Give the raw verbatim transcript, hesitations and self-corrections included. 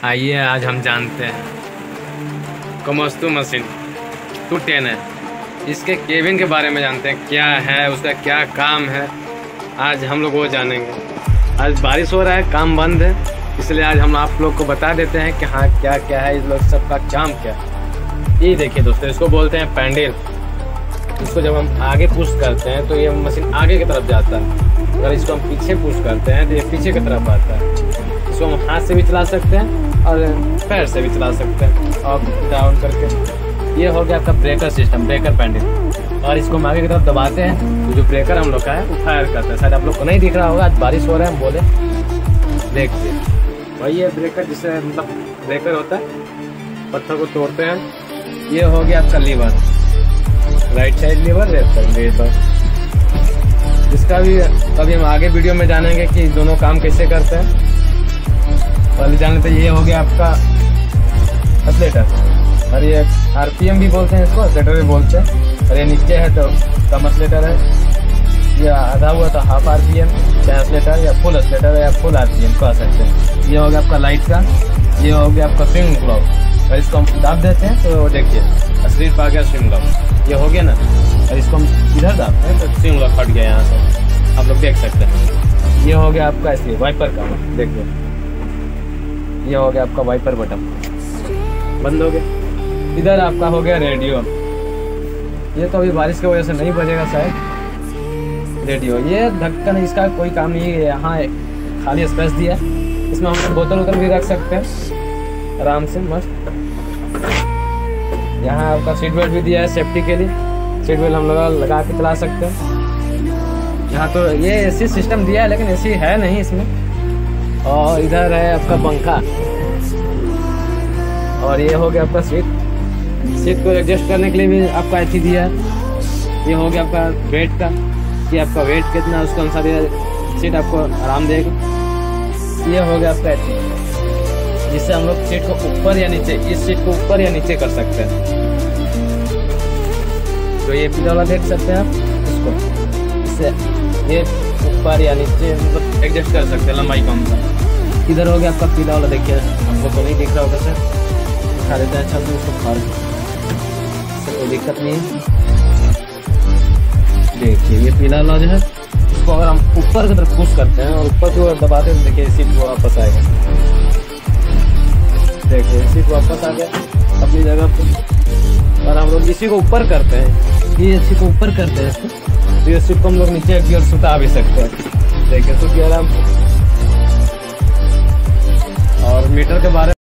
आइए आज हम जानते हैं कोमात्सु मशीन टू टेन है, इसके केबिन के बारे में जानते हैं, क्या है उसका क्या काम है। आज हम लोग वो जानेंगे। आज बारिश हो रहा है, काम बंद है, इसलिए आज हम आप लोग को बता देते हैं कि हाँ क्या क्या है, इस लोग सबका काम क्या है। ये देखिए दोस्तों, इसको बोलते हैं पैंडल। इसको जब हम आगे पुश करते हैं तो ये मशीन आगे की तरफ जाता है। अगर इसको हम पीछे पुश करते हैं तो ये पीछे की तरफ आता है। इसको हम हाथ से भी चला सकते हैं और पैर से भी चला सकते हैं, अप डाउन करके। ये हो गया आपका ब्रेकर सिस्टम, ब्रेकर पैंडल। और इसको हम आगे की तरफ दबाते हैं तो जो ब्रेकर हम लोग का है वो फायर करता है। शायद आप लोग को नहीं दिख रहा होगा, आज बारिश हो रहा है, हम बोले देखिए वही है ब्रेकर, जिससे मतलब ब्रेकर होता है, पत्थर को तोड़ते हैं। ये हो गया आपका lever, right side lever, left side lever. इसका भी कभी हम आगे वीडियो में जानेंगे कि दोनों काम कैसे करते हैं। पहले जान लेते, ये हो गया आपका एक्सेलेरेटर, और ये आरपीएम भी बोलते हैं, इसको एक्सेलेरेटर भी बोलते हैं। और ये नीचे है तो कम एक्सेलेरेटर है, ये आधा हुआ तो हाफ आरपीएम, या एक्सेलेरेटर या फुल एक्सेलेरेटर या फुल आरपीएम कह सकते हैं। ये हो गया आपका लाइट का, ये हो गया आपका स्विंग ग्लोव। और इसको हम दाब देते हैं तो देखिए स्लीप आ गया स्विंग ग्लोव, ये हो गया ना। और इसको हम इधर दाबते हैं तो स्विंग ग्लोव फट गया यहाँ से, आप लोग देख सकते हैं। ये हो गया आपका इसलिए वाइपर का, देखिए ये हो गया आपका वाइपर बटन, बंद हो गया। इधर आपका हो गया रेडियो, ये तो अभी बारिश की वजह से नहीं बजेगा शायद रेडियो। ये ढक्कन, इसका कोई काम नहीं है, यहाँ खाली स्पेस दिया है, इसमें हम बोतल वोतल भी रख सकते हैं आराम से मस्त। यहाँ आपका सीट बेल्ट भी दिया है सेफ्टी के लिए, सीट बेल्ट हम लोग लगा के चला सकते हैं। यहाँ तो ये एसी सिस्टम दिया है, लेकिन एसी है नहीं इसमें। और इधर है आपका पंखा, और ये हो गया आपका सीट। सीट को एडजस्ट करने के लिए भी आपका ऐसी दिया है। ये हो गया आपका वेट का, कि आपका वेट कितना है उसके अनुसार ये सीट आपको आराम देगा। ये हो गया आपका ऐसी, जिससे हम लोग सीट को ऊपर या नीचे, इस सीट को ऊपर या नीचे कर सकते हैं। तो ये पीला वाला देख सकते हैं आप, इसको इससे ये ऊपर या नीचे मतलब एडजस्ट कर सकते हैं, लंबाई कम का। इधर हो गया आपका पीला वाला, देखिए हमको तो नहीं दिख रहा होगा सर, दिखा देते हैं। अच्छा तो उसको फाड़, कोई दिक्कत नहीं है। देखिए ये पीला वाला जो है, इसको अगर हम ऊपर की तरफ पुश करते हैं और ऊपर की ओर दबाते हैं तो देखिए सीट को वापस आएगा। देखिए सीट वापस आ गया अपनी जगह पे। और हम लोग इसी को ऊपर करते हैं, ये इसी को ऊपर करते हैं इसको, तो ये सीट को हम लोग नीचे की ओर सुता भी सकते हैं। देखिए सुत गया आराम। और मीटर के बारे में